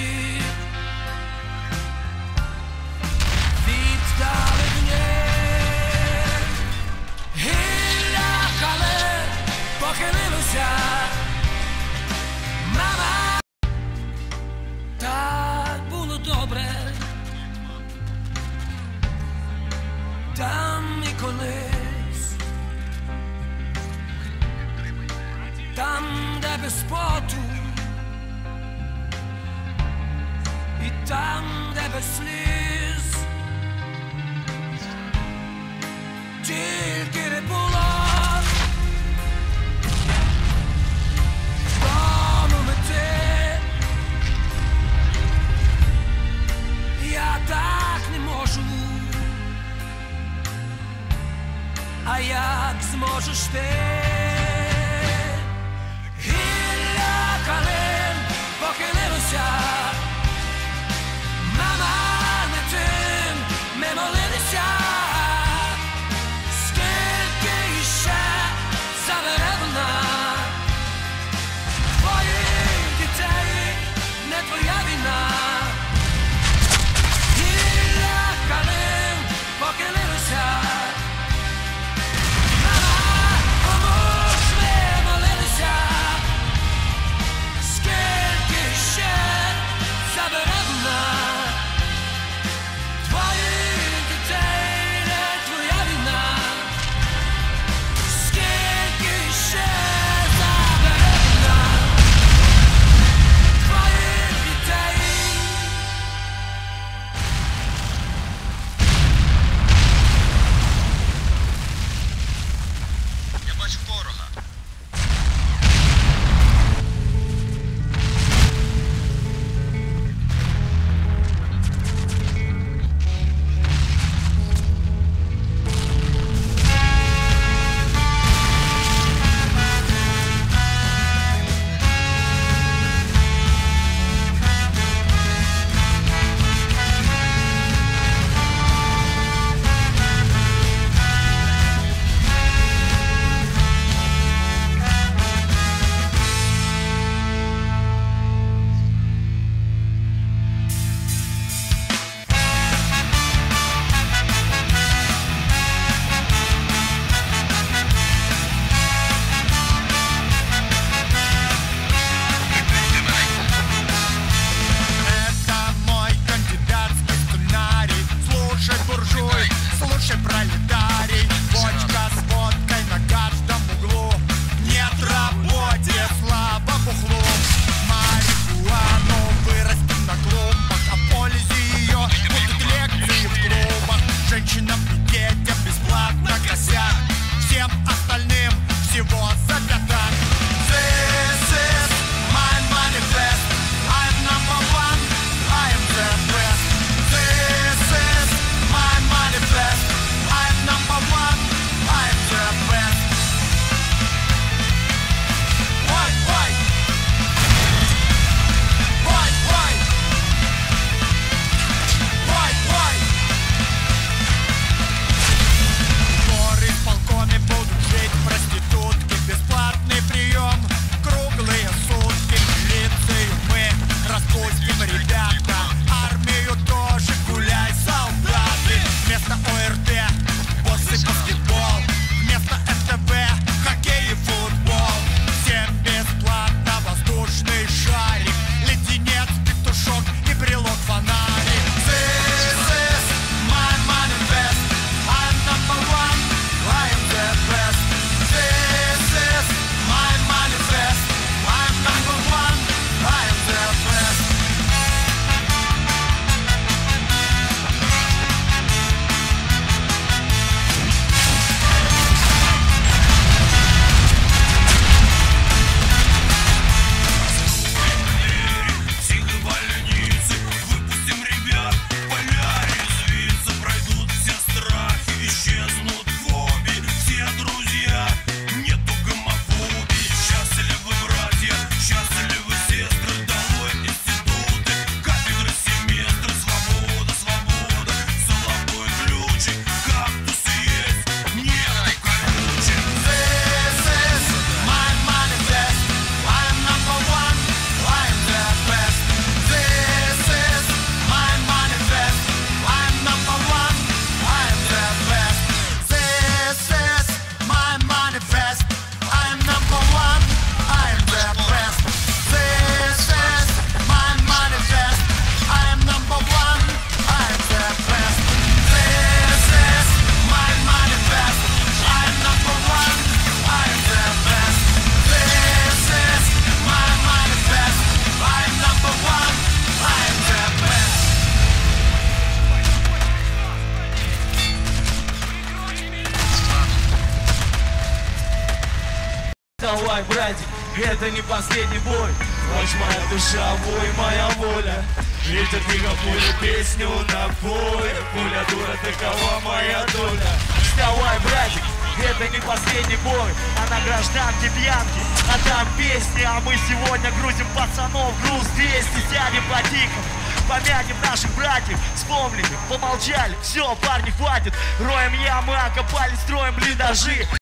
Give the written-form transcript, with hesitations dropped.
Віддали дні гілля калин похилилося. Мама, так було добре там і колись, там, де без поту, і там, де без сліз, тільки не було дому мети. Я так не можу, а як зможеш ти? Гілля калин похилилося. Мама, не тим ми молилися. Скільки іще забере вона твоїх дітей, не твоя війна. Гілля калин похилилося. Мама, кому ж ми молилися? Скільки ще забере вона твоїх дітей, не твоя війна. Скільки ще забере вона твоїх дітей. Я бачу ворога. Это мой кандидатский сценарий. Слушай, буржуй, слушай, пролетарий. Бочка с водкой на каждом углу. Нет работе, слабо бухлу. Марихуану вырастим на клумбах. О пользе ее будут лекции в клубах. Женщинам и детям бесплатно косят. Всем остальным всего за пятак. This is my manifest. I'm number one, I am the best. This is my manifest. I'm number one, I am the best. Why? Why? Why? Why? В исполкоме будут жить проститутки. Бесплатный прием круглые сутки. Милицию мы распустим, ребята. Армию тоже гуляй, солдаты. Вместо ОРТ босс и баскетбол. Вместо НТВ хоккей и футбол. Всем бесплатно воздушный шарик. Леденец, петушок и брелок фонарик. This is my manifest. I'm number one, I am the best. This is my manifest. I'm number one, I am the best. Вставай, братик, это не последний бой. Ночь моя душа, бой моя воля. Ветер двигал пулю, песню на поле. Пуля дура, такова моя доля. Вставай, братик, это не последний бой. А на гражданке пьянки, а там песни. А мы сегодня грузим пацанов, груз 200. Сядем по-тихому, помянем наших братьев. Вспомнили, помолчали, все, парни, хватит. Роем ямы, окопали, строим блиндажи.